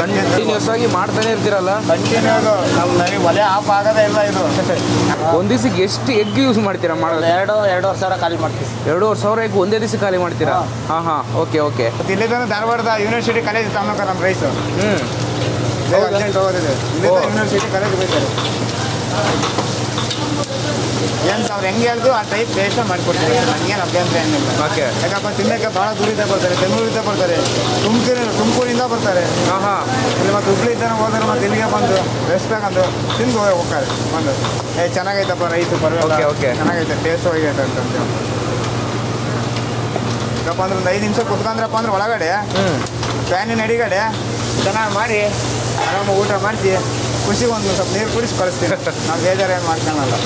Continuous ಆಗಿ ಮಾಡ್ತಾನೆ ಇರ್ತೀರಲ್ಲ? Continuous ನಮಗೆ ಒಲೆ ಆಫ್ ಆಗೋದೇ ಇಲ್ಲ ಇದು. ಒಂದು ದಿವಸಕ್ಕೆ ಎಷ್ಟು ಎಗ್ ಯೂಸ್ ಮಾಡ್ತೀರಾ ಮಾಡೋದು? 2-2.5 ಸಾವಿರ ಖಾಲಿ ಮಾಡ್ತೀವಿ. 2.5 ಸಾವಿರ ಎಗ್ ಒಂದೇ ದಿವಸ ಖಾಲಿ ಮಾಡ್ತೀರಾ? ಹಾಂ ಓಕೆ. ಇಲ್ಲಿಂದ ಧಾರವಾಡದ ಯೂನಿವರ್ಸಿಟಿ ಕಾಲೇಜ್ ತಗೊಂಡು ನಮ್ಮ ರೈಸು ಅರ್ಜೆಂಟ್ ಹೋಗೋದಿದೆ. ಇಲ್ಲಿಂದ ಯೂನಿವರ್ಸಿಟಿ ಕಾಲೇಜ್ ಬೇಕಾರೆ ಏನು ಅವ್ರು ಹೆಂಗೆ ಹೇಳಿದ್ರು ಆ ಟೈಪ್ ಟೇಸ್ಟ್ ಮಾಡಿಕೊಡ್ತೀವಿ. ನನಗೇನು ಅಭ್ಯಂತರ ಏನಿಲ್ಲ. ಓಕೆ. ಯಾಕಪ್ಪ ತಿನ್ನೋಕ್ಕೆ ಭಾಳ ದೂರಿಂದ ಬರ್ತಾರೆ, ಬೆಂಗಳೂರಿಂದ ಬರ್ತಾರೆ, ತುಮಕೂರಿಂದ ಬರ್ತಾರೆ. ಇಲ್ಲಿ ಮತ್ತು ಹುಬ್ಳಿಯಿಂದ ಹೋದ್ರೆ ಮತ್ತೆ ಇಲ್ಲಿಗೆ ಬಂದು ರೆಸ್ಟ್ ತಗೊಂಡು ತಿಂದು ಹೋಗ್ತಾರೆ. ಬಂದು ಚೆನ್ನಾಗೈತಪ್ಪ ರೈಸು ಪರವಾಗಿಲ್ಲ, ಚೆನ್ನಾಗೈತೆ, ಟೇಸ್ಟ್ ಹೋಗೈತೆ ಅಂತಂದು ಯಾಕಪ್ಪ ಅಂದ್ರೆ ಒಂದು 5 ನಿಮಿಷ ಕುತ್ಕೊಂಡ್ರಪ್ಪ ಅಂದ್ರೆ ಒಳಗಡೆ ಫ್ಯಾನಿನ ಅಡಿಗಡೆ ಚೆನ್ನಾಗಿ ಮಾಡಿ ಆರಾಮಾಗಿ ಊಟ ಮಾಡಿಸಿ ಖುಷಿಗೆ ಒಂದು ಸ್ವಲ್ಪ ನೀರು ಕುಡಿಸಿ ಕಳಿಸ್ತೀವಿ. ನಾವು ಬೇಜಾರೇನು ಮಾಡ್ಕೊಳ್ಳಲ್ಲ.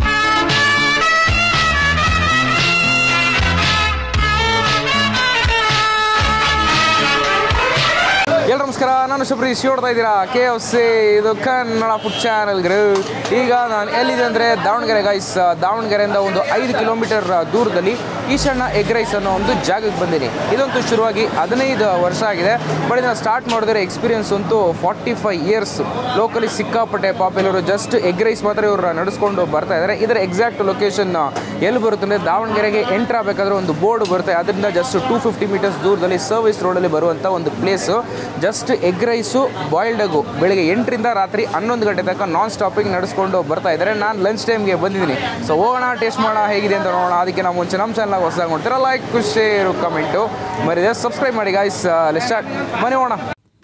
ಎಲ್ಲರೂ ನಮಸ್ಕಾರ, ನಾನು ಶಬರೀಶ್. ನೋಡ್ತಾ ಇದ್ದೀರಾ KFC, ಇದು ಕನ್ನಡ ಫುಡ್ ಚಾನಲ್ಗಳು. ಈಗ ನಾನು ಎಲ್ಲಿದೆ ಅಂದರೆ ದಾವಣಗೆರೆ ಗೈಸ್. ದಾವಣಗೆರೆಯಿಂದ ಒಂದು 5 ಕಿಲೋಮೀಟರ್ ದೂರದಲ್ಲಿ ಈಶಣ್ಣ ಎಗ್ ರೈಸ್ ಅನ್ನೋ ಒಂದು ಜಾಗಕ್ಕೆ ಬಂದೀನಿ. ಇದಂತೂ ಶುರುವಾಗಿ 15 ವರ್ಷ ಆಗಿದೆ. ಬಟ್ ಇದನ್ನು ಸ್ಟಾರ್ಟ್ ಮಾಡಿದ್ರೆ ಎಕ್ಸ್ಪೀರಿಯನ್ಸ್ ಅಂತೂ 45 ಇಯರ್ಸ್. ಲೋಕಲಿ ಸಿಕ್ಕಾಪಟ್ಟೆ ಪಾಪ್ಯುಲರು. ಜಸ್ಟ್ ಎಗ್ ರೈಸ್ ಮಾತ್ರ ಇವರು ನಡೆಸ್ಕೊಂಡು ಬರ್ತಾ ಇದ್ದಾರೆ. ಇದರ ಎಕ್ಸಾಕ್ಟ್ ಲೊಕೇಶನ್ ಎಲ್ಲಿ ಬರುತ್ತೆ ಅಂದರೆ ದಾವಣಗೆರೆಗೆ ಎಂಟ್ರ್ ಆಗಬೇಕಾದ್ರೆ ಒಂದು ಬೋರ್ಡ್ ಬರುತ್ತೆ. ಅದರಿಂದ ಜಸ್ಟ್ 250 ಮೀಟರ್ಸ್ ದೂರದಲ್ಲಿ ಸರ್ವಿಸ್ ರೋಡಲ್ಲಿ ಬರುವಂಥ ಒಂದು place. Just egg rice, boiled egg ಬೆಳಿಗ್ಗೆ 8ರಿಂದ ರಾತ್ರಿ 11 ಗಂಟೆ ತನಕ ನಾನ್ ಸ್ಟಾಪಿಂಗ್ ನಡೆಸ್ಕೊಂಡು ಬರ್ತಾ ಇದ್ದಾರೆ. ನಾನು ಲಂಚ್ ಟೈಮ್ಗೆ ಬಂದಿದ್ದೀನಿ. ಸೊ ಹೋಗೋಣ, ಟೇಸ್ಟ್ ಮಾಡೋಣ ಹೇಗಿದೆ ಅಂತ ನೋಡೋಣ. ಅದಕ್ಕೆ ನಾವು ಮುಂಚೆ ನಮ್ಮ ಚಾನಲ್ಗೆ ಹೊಸದಾಗಿ ನೋಡ್ತೀರಾ, ಲೈಕ್, ಶೇರು, ಕಮೆಂಟು ಮರಿದೆ, ಸಬ್ಸ್ಕ್ರೈಬ್ ಮಾಡಿ ಗಾಯ್ಸ್. Let's start. ಮನೆ ಹೋಗೋಣ.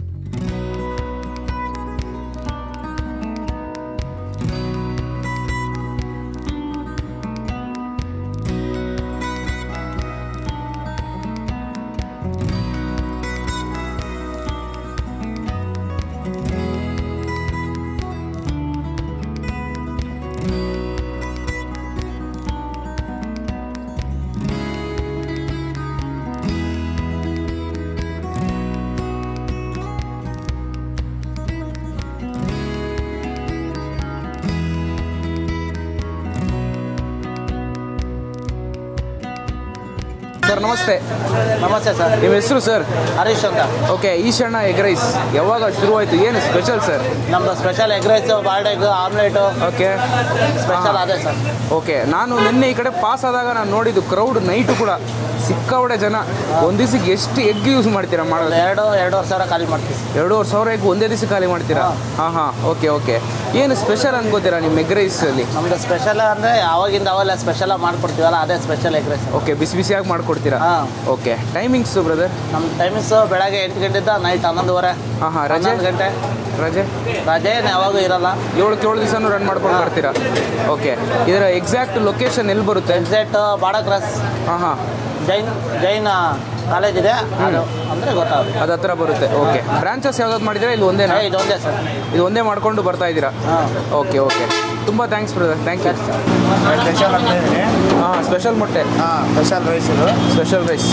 ಸರ್ ನಮಸ್ತೆ. ನಮಸ್ತೆ ಸರ್. ನಿಮ್ಮ ಹೆಸರು ಸರ್? ಹರೀಶ್ ಅಂತ. ಓಕೆ. ಈಶಣ್ಣ ಎಗ್ ರೈಸ್ ಯಾವಾಗ ಶುರುವಾಯಿತು? ಏನು ಸ್ಪೆಷಲ್ ಸರ್? ನಮ್ಮದು special egg rice, boiled egg, omelette. Okay. Special ಅದೇ ಸರ್. ಓಕೆ. ನಾನು ನಿನ್ನೆ ಈ ಕಡೆ ಪಾಸ್ ಆದಾಗ ನಾನು ನೋಡಿದ್ದು ಕ್ರೌಡ್ ನೈಟು ಕೂಡ ಸಿಕ್ಕಾಪಟ್ಟೆ ಜನ. ಒಂದು ದಿವಸಕ್ಕೆ ಎಷ್ಟು ಎಗ್ ಯೂಸ್ ಮಾಡ್ತೀರಾ ಮಾಡೋದು? 2-2.5 ಸಾವಿರ ಖಾಲಿ ಮಾಡ್ತೀವಿ. 2.5 ಸಾವಿರ ಎಗ್ ಒಂದೇ ದಿವಸ ಖಾಲಿ ಮಾಡ್ತೀರಾ? ಹಾಂ ಓಕೆ. ಏನು ಸ್ಪೆಷಲ್ ಅನ್ಕೋತೀರಾ ನಿಮ್ಮ ಎಗ್ ರೈಸಲ್ಲಿ? ನಮ್ಮದು ಸ್ಪೆಷಲ್ ಅಂದರೆ ಅವಾಗಿಂದ ಅವೆಲ್ಲ ಸ್ಪೆಷಲಾಗಿ ಮಾಡ್ಕೊಡ್ತೀವಲ್ಲ, ಅದೇ ಸ್ಪೆಷಲ್ ಎಗ್ ರೈಸ್. ಓಕೆ. ಬಿಸಿಯಾಗಿ ಮಾಡ್ಕೊಡ್ತೀರಾ? ಓಕೆ. Timings brother? ನಮ್ಮ ಟೈಮಿಂಗ್ಸು ಬೆಳಗ್ಗೆ 8 ಗಂಟೆಯಿಂದ ನೈಟ್ 11:30. ರಜೆ? 11 ಗಂಟೆ ರಜೆ ಯಾವಾಗೂ ಇರಲ್ಲ. 7 ದಿವಸನೂ ರನ್ ಮಾಡ್ಕೊಂಡು ಬರ್ತೀರಾ? ಓಕೆ. ಇದರ ಎಕ್ಸಾಕ್ಟ್ ಲೊಕೇಶನ್ ಎಲ್ಲಿ ಬರುತ್ತೆ? Exact Bada cross. Jain college ಇದೆ, ಅದು ಅಂದರೆ ಗೊತ್ತಾಗುತ್ತೆ, ಅದು ಹತ್ರ ಬರುತ್ತೆ. ಓಕೆ. ಬ್ರಾಂಚಸ್ ಯಾವ್ದಾದ್ರು ಮಾಡಿದ್ದೀರಾ? ಇಲ್ಲಿ ಒಂದೇ? ಇದು ಒಂದೇ ಸರ್. ಇದು ಒಂದೇ ಮಾಡ್ಕೊಂಡು ಬರ್ತಾ ಇದ್ದೀರಾ? ಓಕೆ. ತುಂಬ thanks brother. Thank you. Special ಅಂತ ಇದ್ದೀನಿ. ಸ್ಪೆಷಲ್ ಮೊಟ್ಟೆ. ಸ್ಪೆಷಲ್ ರೈಸ್ ಇದು. ಸ್ಪೆಷಲ್ ರೈಸ್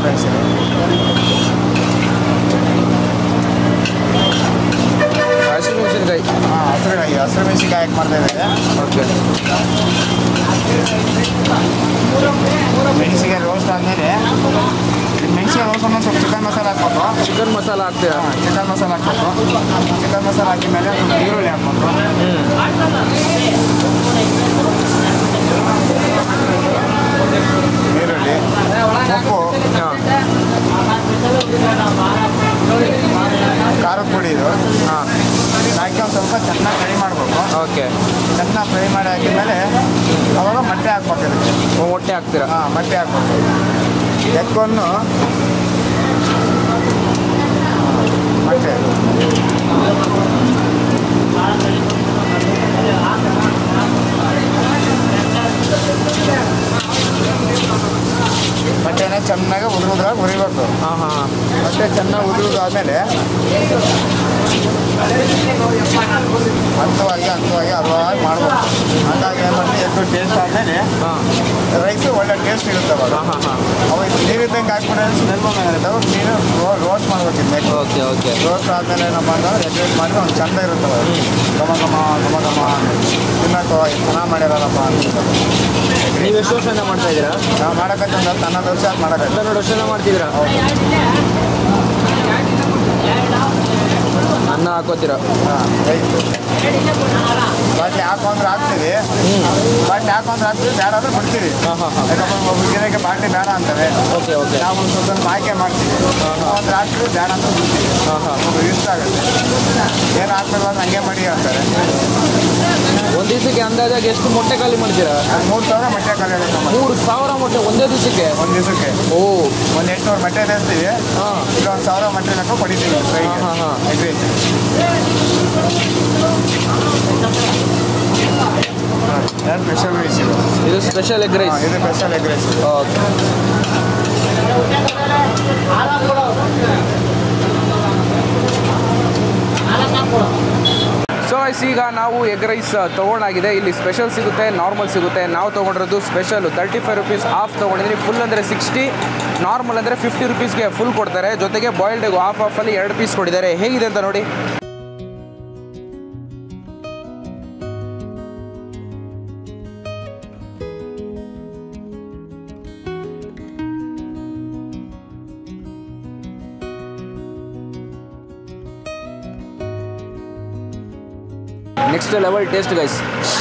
ಹಸಿಮೆಣಸಿನಕಾಯಿ. ಹಸಿರು ಮೆಣಸಿನಕಾಯಿ ಹಾಕಿ ಮಾಡ್ತಾ ಇದ್ದಾರೆ. ಓಕೆ. ಮೆಣಸಿಗೆ ರೋಸ್ಟ್ ಆದಮೇಲೆ ಮೆಣಸಿಗೆ ರೋಸ್ಟ್ ಆದ್ಮೇಲೆ ಸ್ವಲ್ಪ ಚಿಕನ್ ಮಸಾಲ ಹಾಕ್ಬೇಕು. ಚಿಕನ್ ಮಸಾಲ ಹಾಕ್ತೀರಾ? ಚಿಕನ್ ಮಸಾಲ ಹಾಕ್ಬೇಕು. ಚಿಕನ್ ಮಸಾಲ ಹಾಕಿದ ಮೇಲೆ ಸ್ವಲ್ಪ ಈರುಳ್ಳಿ ಹಾಕ್ಬೇಕು. ಈರುಳ್ಳಿ, ಉಪ್ಪು, ಖಾರದ ಪುಡಿ ಇದು ಹಾಕಿ ಒಂದು ಸ್ವಲ್ಪ ಚೆನ್ನಾಗಿ ಫ್ರೈ ಮಾಡಬೇಕು. ಓಕೆ. ಚೆನ್ನಾಗಿ ಫ್ರೈ ಮಾಡಿ ಹಾಕಿದ್ಮೇಲೆ ಅವಾಗ ಮೊಟ್ಟೆ ಹಾಕ್ಬೇಕು. ಇದಕ್ಕೆ ಮೊಟ್ಟೆ ಹಾಕ್ತೀರಾ? ಮೊಟ್ಟೆ ಹಾಕ್ಬೇಕು. ಎಗ್ಗನ್ನು ಮೊಟ್ಟೆ ಮೊಟ್ಟೆನ ಚೆನ್ನಾಗಿ ಉದುರುದ್ರಾಗ ಹುರಿಬೇಕು. ಮೊಟ್ಟೆ ಚೆನ್ನಾಗಿ ಉದುರುದಾದ್ಮೇಲೆ ಹಂತವಾಗಿ ಹದವಾಗಿ ಮಾಡ್ಬೇಕು. ಹಾಗಾಗಿ ಏನು ಮಾಡ್ತೀವಿ, ಎದ್ದು ಟೇಸ್ಟ್ ಆದಮೇಲೆ ರೈಸು ಒಳ್ಳೆ ಟೇಸ್ಟ್ ಇರುತ್ತೆ. ಅವಾಗ ನೀರಿದ್ದಂಗೆ ಹಾಕ್ಬಿಟ್ರೆ ಸ್ಮೆಲ್ ಬಂದಾಗುತ್ತೆ. ಅವಾಗ ನೀರು ರೋಸ್ಟ್ ಮಾಡ್ಬೇಕಿದ್ದೆ. ಓಕೆ. ರೋಸ್ಟ್ ಆದಮೇಲೆ ಏನಪ್ಪ ಅಂದ್ರೆ ಎಗ್ ರೈಸ್ ಮಾಡಿದ್ರೆ ಒಂದು ಚೆಂದ ಇರುತ್ತವೆ. ಘಮ ತಿನ್ನೋಕೆ ಚೆನ್ನಾಗಿ ಮಾಡಿರಲ್ಲಪ್ಪ ಅಂತ. ನೀವು ಎಷ್ಟು ವರ್ಷದಿಂದ ಮಾಡ್ತಾ ಇದ್ದೀರಾ? ನಾವು ಮಾಡೋಕ್ಕಂತ ಒಂದು 11 ವರ್ಷ ಮಾಡೋಕ್ಕೆ. 12 ವರ್ಷದಿಂದ ಮಾಡ್ತಿದ್ದೀರಾ? ಹೌದು. ಇನ್ನೂ ಹಾಕೋತೀರಾ? ಹಾಂ ರೈಸು ಬಾಟ್ಲಿ ಹಾಕು ಅಂದ್ರೆ ಹಾಕ್ತೀವಿ, ಬಾಟ್ಲಿ ಹಾಕು ಅಂದ್ರೆ ಹಾಕ್ತೀವಿ, ಬೇಡ ಅಂದ್ರೆ ಬಿಡ್ತೀವಿ. ಯಾಕಂದ್ರೆ ಒಬ್ಬರು ಗಿಡಕ್ಕೆ ಬಾಟ್ಲಿ ಬೇಡ ಅಂತಾರೆ. Okay okay. ನಾವು ಒಂದು ಸ್ವಲ್ಪ ಆಯ್ಕೆ ಮಾಡ್ತೀವಿ, ಅಂದ್ರೆ ಹಾಕ್ತೀವಿ, ಬೇಡ ಅಂತ ಬಿಡ್ತೀವಿ. ಒಬ್ರು ಇಷ್ಟ ಆಗುತ್ತೆ, ಏನು ಹಾಕ್ಬೇಕು ಅಂದ್ರೆ ಹಂಗೆ ಮಾಡಿ ಅಂತಾರೆ. ಒಂದು ದಿವಸಕ್ಕೆ ಅಂದಾಜಾಗಿ ಎಷ್ಟು ಮೊಟ್ಟೆ ಖಾಲಿ ಮಾಡ್ತೀರಾ? 3,000 ಮೊಟ್ಟೆ ಖಾಲಿ ಆಗುತ್ತೆ. 3,000 ಮೊಟ್ಟೆ ಒಂದೇ ದಿವಸಕ್ಕೆ? ಒಂದು ದಿವಸಕ್ಕೆ ಓ, ಒಂದು 800 ಮೊಟ್ಟೆ ಬೇಯಿಸ್ತೀವಿ, ಹಾಂ. ಇಲ್ಲ 1,000 ಮೊಟ್ಟೆ ಲೆಕ್ಕ ಪಡಿತೀವಿ. ಎಗ್ ರೈಸ್ ಸ್ಪೆಷಲ್ ರೈಸ್ ಇದು ಸ್ಪೆಷಲ್ ಎಗ್ ರೈಸ್. ಇದು special egg rice. Okay. So ಈಗ ನಾವು ಎಗ್ ರೈಸ್ ತೊಗೊಂಡಾಗಿದೆ. ಇಲ್ಲಿ ಸ್ಪೆಷಲ್ ಸಿಗುತ್ತೆ, ನಾರ್ಮಲ್ ಸಿಗುತ್ತೆ. ನಾವು ತೊಗೊಂಡಿರೋದು ಸ್ಪೆಷಲು 35 ರುಪೀಸ್ ಆಫ್ ತೊಗೊಂಡಿದ್ದೀನಿ. ಫುಲ್ ಅಂದರೆ 60, ನಾರ್ಮಲ್ ಅಂದರೆ 50 ರುಪೀಸ್ಗೆ ಫುಲ್ ಕೊಡ್ತಾರೆ. ಜೊತೆಗೆ ಬಾಯ್ಲ್ಡ್ ಎಗ್ ಆಫಲ್ಲಿ 2 ಪೀಸ್ ಕೊಟ್ಟಿದ್ದಾರೆ. ಹೇಗಿದೆ ಅಂತ ನೋಡಿ. Next level taste guys.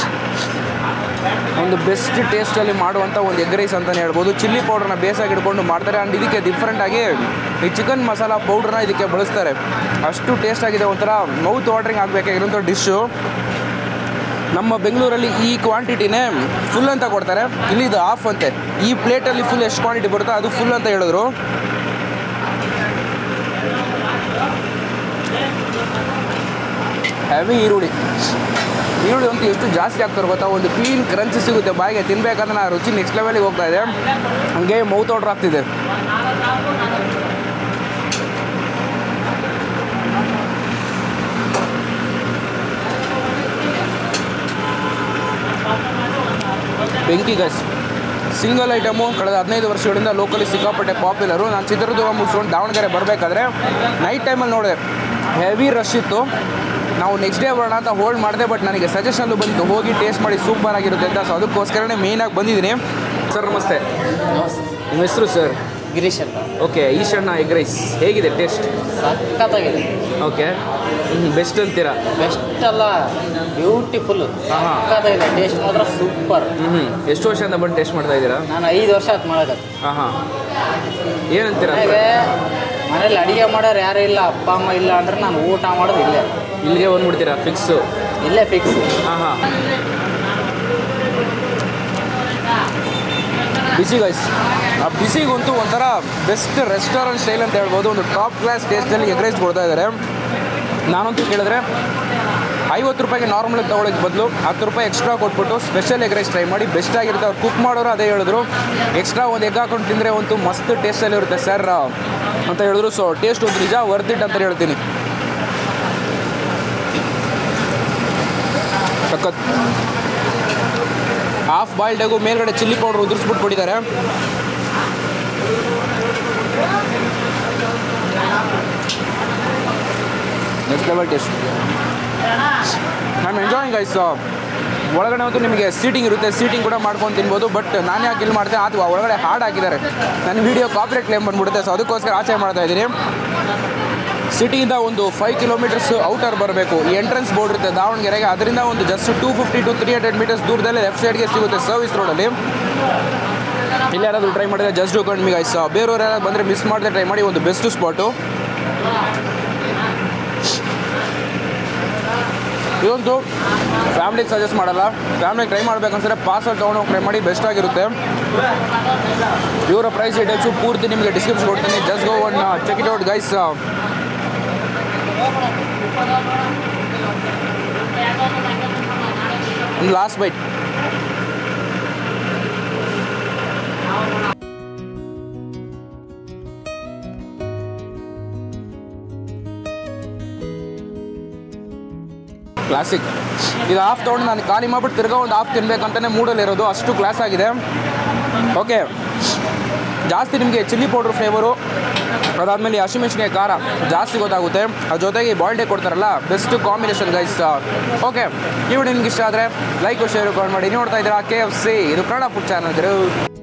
ಒಂದು ಬೆಸ್ಟ್ ಟೇಸ್ಟಲ್ಲಿ ಮಾಡುವಂಥ ಒಂದು ಎಗ್ ರೈಸ್ ಅಂತಲೇ ಹೇಳ್ಬೋದು. ಚಿಲ್ಲಿ ಪೌಡ್ರನ್ನ ಬೇಸಾಗಿ ಇಟ್ಕೊಂಡು ಮಾಡ್ತಾರೆ. ಆ್ಯಂಡ್ ಇದಕ್ಕೆ ಡಿಫ್ರೆಂಟಾಗಿ ಈ ಚಿಕನ್ ಮಸಾಲ ಪೌಡ್ರನ್ನ ಇದಕ್ಕೆ ಬಳಸ್ತಾರೆ. ಅಷ್ಟು ಟೇಸ್ಟಾಗಿದೆ. ಒಂಥರ ಮೌತ್ ವಾಟ್ರಿಂಗ್ ಆಗಬೇಕಾಗಿರೋಂಥ ಡಿಶ್ಶು. ನಮ್ಮ ಬೆಂಗಳೂರಲ್ಲಿ ಈ ಕ್ವಾಂಟಿಟಿನೇ ಫುಲ್ ಅಂತ ಕೊಡ್ತಾರೆ, ಇಲ್ಲಿ ಇದು ಆಫ್ ಅಂತೆ. ಈ ಪ್ಲೇಟಲ್ಲಿ ಫುಲ್ ಎಷ್ಟು ಕ್ವಾಂಟಿಟಿ ಬರುತ್ತೋ ಅದು ಫುಲ್ ಅಂತ ಹೇಳಿದ್ರು. ಹೆವಿ ಈರುಳ್ಳಿ ಅಂತೂ ಎಷ್ಟು ಜಾಸ್ತಿ ಆಗ್ತಾರೆ ಗೊತ್ತಾ. ಒಂದು ಕ್ಲೀನ್ ಕ್ರಂಚ್ ಸಿಗುತ್ತೆ ಬಾಯಿಗೆ. ತಿನ್ಬೇಕಂದ್ರೆ ನಾ ರುಚಿ ನೆಕ್ಸ್ಟ್ ಲೆವೆಲಿಗೆ ಹೋಗ್ತಾ ಇದೆ. ಹಂಗೆ ಮೌತ್ ವಾಟರ್ ಆಗ್ತಿದೆ. ಬೆಂಕಿ ಗೈಸ್. ಸಿಂಗಲ್ ಐಟಮು ಕಳೆದ 15 ವರ್ಷಗಳಿಂದ ಲೋಕಲಿ ಸಿಕ್ಕಾಪಟ್ಟೆ ಪಾಪ್ಯುಲರು. ನಾನು ಚಿತ್ರದುರ್ಗ ಮುಗಿಸ್ಕೊಂಡು ದಾವಣಗೆರೆ ಬರಬೇಕಾದ್ರೆ ನೈಟ್ ಟೈಮಲ್ಲಿ ನೋಡಿದೆ, ಹೆವಿ ರಶ್ ಇತ್ತು. ನಾವು ನೆಕ್ಸ್ಟ್ ಡೇ ಬರೋಣ ಅಂತ ಹೋಲ್ಡ್ ಮಾಡಿದೆ, ಬಟ್ ನನಗೆ ಸಜೆಷನ್ಲು ಬಂತು ಹೋಗಿ ಟೇಸ್ಟ್ ಮಾಡಿ ಸೂಪರ್ ಆಗಿರುತ್ತೆ ಅಂತ. ಸೊ ಅದಕ್ಕೋಸ್ಕರನೇ ಮೇಯ್ನಾಗಿ ಬಂದಿದ್ದೀನಿ. ಸರ್ ನಮಸ್ತೆ. ನಿಮ್ಮ ಹೆಸರು ಸರ್? ಗಿರೀಶ್ ಅಂತ. ಓಕೆ. ಈಶಣ್ಣ ಎಗ್ ರೈಸ್ ಹೇಗಿದೆ ಟೇಸ್ಟ್? ಸಖತ್ತಾಗಿದೆ. ಓಕೆ. ಬೆಸ್ಟ್ ಅಂತೀರಾ? ಬೆಸ್ಟ್ ಅಲ್ಲ, ಬ್ಯೂಟಿಫುಲ್. ಹಾಂ. ಸಖತ್ತಾಗಿದೆ, ಟೇಸ್ಟ್ ಮಾತ್ರ ಸೂಪರ್. ಎಷ್ಟು ವರ್ಷದಿಂದ ಬಂದು ಟೇಸ್ಟ್ ಮಾಡ್ತಾ ಇದ್ದೀರಾ? ನಾನು 5 ವರ್ಷ ಆಯ್ತು ಮಾಡೋದು. ಹಾಂ. ಏನಂತೀರಾ? ಮನೇಲಿ ಅಡುಗೆ ಮಾಡೋರು ಯಾರು ಇಲ್ಲ, ಅಪ್ಪ ಅಮ್ಮ ಇಲ್ಲ ಅಂದ್ರೆ ನಾನು ಊಟ ಮಾಡೋದು ಇಲ್ಲೇ. ಇಲ್ಲಿಗೆ ಬಂದ್ಬಿಡ್ತೀರಾ ಫಿಕ್ಸು? ಇಲ್ಲೇ ಫಿಕ್ಸ್. ಹಾಂ. ಬಿಸಿ ಗೈಸ್. ಆ ಬಿಸಿಗಂತೂ ಒಂಥರ ಬೆಸ್ಟ್ ರೆಸ್ಟೋರೆಂಟ್ ಸ್ಟೈಲ್ ಅಂತ ಹೇಳ್ಬೋದು. ಒಂದು ಟಾಪ್ ಕ್ಲಾಸ್ ಟೇಸ್ಟಲ್ಲಿ ಎಗ್ ರೈಸ್ ಕೊಡ್ತಾ ಇದ್ದಾರೆ. ನಾನಂತೂ ಕೇಳಿದ್ರೆ 50 ರೂಪಾಯಿಗೆ ನಾರ್ಮಲ್ ತೊಗೊಳೋಕ್ಕೆ ಬದಲು 10 ರೂಪಾಯಿ ಎಕ್ಸ್ಟ್ರಾ ಕೊಟ್ಬಿಟ್ಟು ಸ್ಪೆಷಲ್ ಎಗ್ ರೈಸ್ ಟ್ರೈ ಮಾಡಿ. ಬೆಸ್ಟ್ ಆಗಿರುತ್ತೆ. ಅವ್ರು ಕುಕ್ ಮಾಡೋರು ಅದೇ ಹೇಳಿದ್ರು, ಎಕ್ಸ್ಟ್ರಾ ಒಂದು ಎಗ್ ಹಾಕೊಂಡು ತಿಂದರೆ ಒಂದು ಮಸ್ತ್ ಟೇಸ್ಟಲ್ಲಿ ಇರುತ್ತೆ ಸರ್ ಅಂತ ಹೇಳಿದ್ರು. ಸೊ ಟೇಸ್ಟ್ ಒಂದು ನಿಜ ವರ್ತ್ ಇಟ್ ಅಂತ ಹೇಳ್ತೀನಿ. ಸಖತ್. ಹಾಫ್ ಬಾಯ್ಲ್ಡ್ ಎಗು ಮೇಲ್ಗಡೆ ಚಿಲ್ಲಿ ಪೌಡ್ರ್ ಉದುರಿಸ್ಬಿಟ್ಟು ಕೊಟ್ಟಿದ್ದಾರೆ. Next level taste. ನಾನು ಎಂಜಾಯಿಂಗ್ ಗೈಸ್. ಒಳಗಡೆ ಅಂತೂ ನಿಮಗೆ ಸೀಟಿಂಗ್ ಇರುತ್ತೆ, ಸೀಟಿಂಗ್ ಕೂಡ ಮಾಡ್ಕೊಂಡು ತಿನ್ಬೋದು. ಬಟ್ ನಾನು ಯಾಕೆ ಇಲ್ಲಿ ಮಾಡ್ತೇನೆ, ಅಥವಾ ಒಳಗಡೆ ಹಾಡು ಹಾಕಿದ್ದಾರೆ, ನನ್ನ ವೀಡಿಯೋ ಕಾಪಿರೈಟ್ ಕ್ಲೇಮ್ ಬಂದುಬಿಡುತ್ತೆ. ಸೊ ಅದಕ್ಕೋಸ್ಕರ ಆಚೆ ಮಾಡ್ತಾ ಇದ್ದೀನಿ. ಸಿಟಿಯಿಂದ ಒಂದು 5 ಕಿಲೋಮೀಟರ್ಸ್ ಔಟರ್ ಬರಬೇಕು. ಈ ಎಂಟ್ರೆನ್ಸ್ ಬೋರ್ಡ್ ಇರುತ್ತೆ ದಾವಣಗೆರೆಗೆ, ಅದರಿಂದ ಒಂದು ಜಸ್ಟ್ 250 to 300 ಮೀಟರ್ಸ್ ದೂರದಲ್ಲಿ ಲೆಫ್ಟ್ ಸೈಡ್ಗೆ ಸಿಗುತ್ತೆ ಸರ್ವಿಸ್ ರೋಡಲ್ಲಿ. ಇಲ್ಲಿ ಯಾರಾದರೂ ಟ್ರೈ ಮಾಡಿದ್ರೆ ಜಸ್ಟ್ ಡೂ ಕಣ್ಮಿ ಗೈಸ್. ಬೇರೆಯವ್ರು ಯಾರಾದ್ರು ಬಂದರೆ ಮಿಸ್ ಮಾಡದೆ ಟ್ರೈ ಮಾಡಿ. ಒಂದು ಬೆಸ್ಟ್ ಸ್ಪಾಟು ಇದಂತೂ. ಫ್ಯಾಮ್ಲಿಗೆ ಸಜೆಸ್ಟ್ ಮಾಡಲ್ಲ, ಫ್ಯಾಮ್ಲಿಗೆ ಟ್ರೈ ಮಾಡ್ಬೇಕಂದ್ರೆ ಪಾರ್ಸಲ್ ತೊಗೊಂಡೋಗಿ ಟ್ರೈ ಮಾಡಿ, ಬೆಸ್ಟ್ ಆಗಿರುತ್ತೆ. ಇವರ ಪ್ರೈಸ್ ಡೀಟೇಲ್ಸು ಪೂರ್ತಿ ನಿಮಗೆ ಡಿಸ್ಕ್ರಿಪ್ಷನ್ ಕೊಡ್ತೀನಿ. Just go on check it out guys. Last bite. Classic. ಇದು ಹಾಫ್ ತೊಗೊಂಡು ನಾನು ಖಾಲಿ ಮಾಡ್ಬಿಟ್ಟು ತಿರ್ಗಾ ಒಂದು ಹಾಫ್ ತಿನ್ಬೇಕಂತಲೇ ಮೂಡಲ್ಲಿರೋದು, ಅಷ್ಟು ಕ್ಲಾಸ್ ಆಗಿದೆ. ಓಕೆ. ಜಾಸ್ತಿ ನಿಮಗೆ ಚಿಲ್ಲಿ ಪೌಡ್ರ್ ಫ್ಲೇವರು, ಅದಾದಮೇಲೆ ಹಸಿಮೆಣಸಿನಕಾಯಿ ಖಾರ ಜಾಸ್ತಿ ಗೊತ್ತಾಗುತ್ತೆ. ಅದ್ರ ಜೊತೆಗೆ ಬಾಯ್ಲ್ಡ್ ಎಗ್ ಕೊಡ್ತಾರಲ್ಲ, ಬೆಸ್ಟ್ ಕಾಂಬಿನೇಷನ್ ಗೈಸ್. ಓಕೆ. ಈ ವಿಡಿಯೋ ನಿಮ್ಗೆ ಇಷ್ಟ ಆದರೆ ಲೈಕ್ ಶೇರ್ ಕಾಲ್ ಮಾಡಿ. ನೋಡ್ತಾ ಇದ್ದೀರಾ KFC, ಇದು ಕನ್ನಡ ಫುಡ್ ಚಾನಲ್.